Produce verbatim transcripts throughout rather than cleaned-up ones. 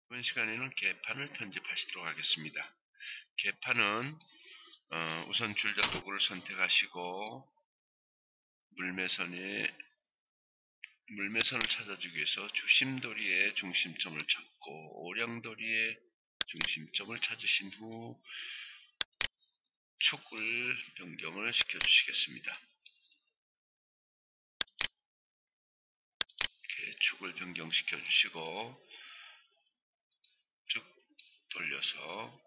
이번 시간에는 개판을 편집하시도록 하겠습니다. 개판은 어, 우선 줄자 도구를 선택하시고 물매선에 물매선을 찾아주기 위해서 주심도리의 중심점을 찾고 오량도리의 중심점을 찾으신 후 축을 변경을 시켜 주시겠습니다. 이렇게 축을 변경시켜 주시고 쭉 돌려서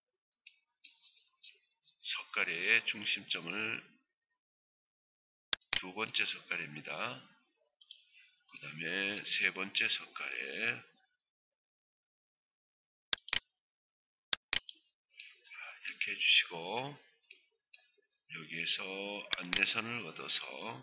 석가래의 중심점을 두 번째 석가래입니다. 그 다음에 세 번째 석가래, 이렇게 해주시고 여기에서 안내선을 얻어서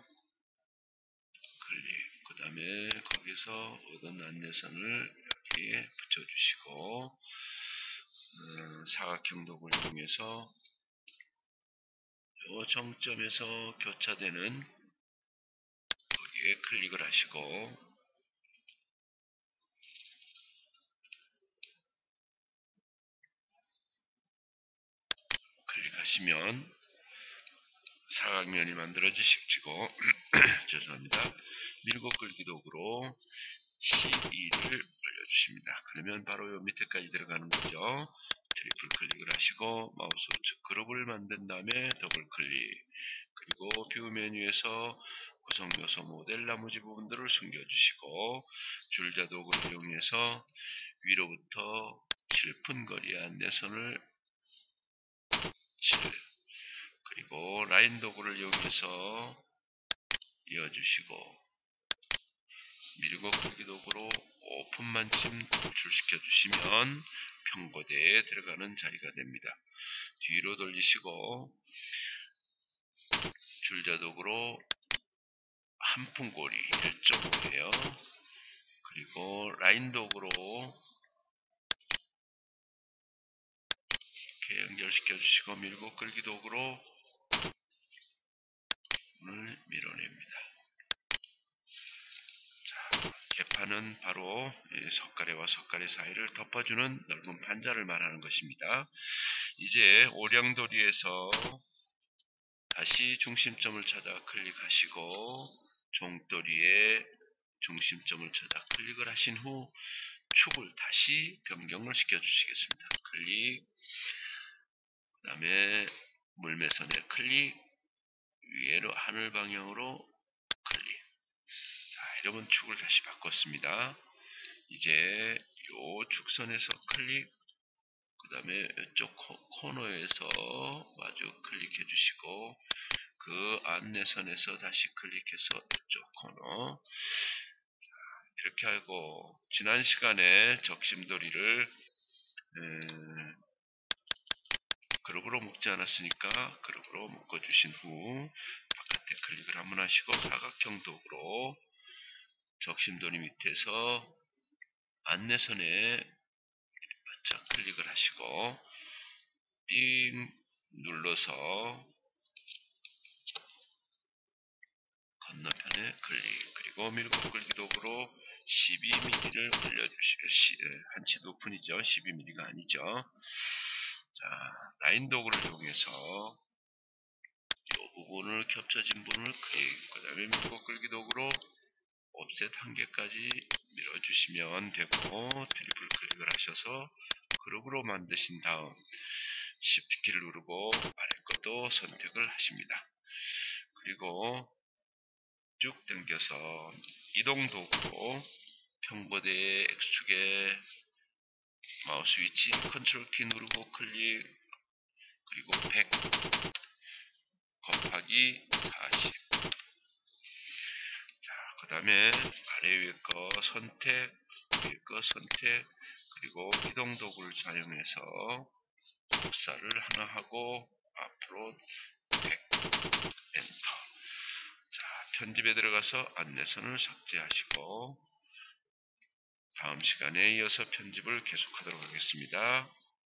클릭, 그 다음에 거기서 얻은 안내선을 여기에 붙여주시고 음, 사각형 도구를 이용해서 이 정점에서 교차되는 거기에 클릭을 하시고 클릭하시면 사각면이 만들어지시고 죄송합니다. 밀고 끌기 도구로 십이를 올려주십니다. 그러면 바로 요 밑에까지 들어가는 거죠. 트리플 클릭을 하시고 마우스 우측 그룹을 만든 다음에 더블 클릭, 그리고 뷰 메뉴에서 구성 요소 모델 나머지 부분들을 숨겨주시고 줄자 도구를 이용해서 위로부터 칠 분 거리의 안내선을 칠, 그리고 라인 도구를 이용해서 이어주시고 밀고 끌기 도구로 오 분만큼 돌출시켜 주시면 평고대에 들어가는 자리가 됩니다. 뒤로 돌리시고 줄자 도구로 한 푼고리 일 점 오예요. 그리고 라인 도구로 이렇게 연결시켜 주시고 밀고 끌기 도구로 을 밀어냅니다. 자, 개판은 바로 석가래와 석가래 사이를 덮어주는 넓은 판자를 말하는 것입니다. 이제 오량도리에서 다시 중심점을 찾아 클릭하시고 종도리에 중심점을 찾아 클릭을 하신 후 축을 다시 변경을 시켜 주시겠습니다. 클릭, 그 다음에 물매선에 클릭, 위로 하늘 방향으로 클릭. 자, 이러면 축을 다시 바꿨습니다. 이제 요 축선에서 클릭, 그 다음에 이쪽 코너에서 마주 클릭해 주시고 그 안내선에서 다시 클릭해서 이쪽 코너, 이렇게 하고 지난 시간에 적심도리를 음, 그룹으로 묶지 않았으니까 그룹으로 묶어주신 후 바깥에 클릭을 한번 하시고 사각형 도구로 적심도리 밑에서 안내선에 바짝 클릭을 하시고 삥 눌러서 건너편에 클릭, 그리고 밀고 끌기 도구로 십이 밀리미터를 올려주시고 한치 높은이죠. 십이 밀리미터가 아니죠. 자, 라인 도구를 이용해서 이 부분을 겹쳐진 부분을 클릭, 그 다음에 밀고 끌기 도구로 옵셋 한 개까지 밀어주시면 되고 트리플 클릭을 하셔서 그룹으로 만드신 다음 Shift 키를 누르고 아래 것도 선택을 하십니다. 그리고 쭉 당겨서 이동 도구로 평보대의 X축에 마우스 위치 컨트롤 키 누르고 클릭, 그리고 백 곱하기 사십. 자, 그 다음에 아래 위에 거 선택, 위에 거 선택, 그리고 이동 도구를 사용해서 복사를 하나 하고 앞으로 백, 엔터. 자, 편집에 들어가서 안내선을 삭제하시고 다음 시간에 이어서 편집을 계속하도록 하겠습니다.